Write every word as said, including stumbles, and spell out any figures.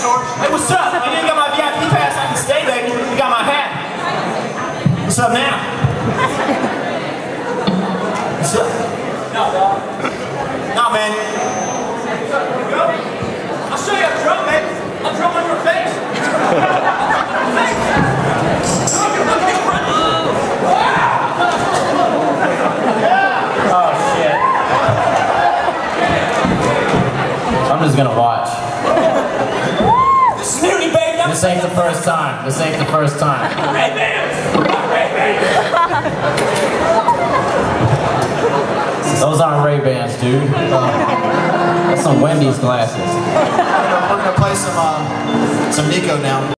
George. Hey, what's up? I didn't got my V I P pass. I can stay, baby. You got my hat. What's up now? What's up? No, dog. Nah, man. I'll show you a drum, man. I'll drum on your face. Oh, shit. I'm just gonna watch. This is Nudie, baby. This ain't the first time. This ain't the first time. Ray-Bans! Ray-Bans! Those aren't Ray-Bans, dude. Uh, that's some Wendy's glasses. We're gonna play some, uh, some Nico now.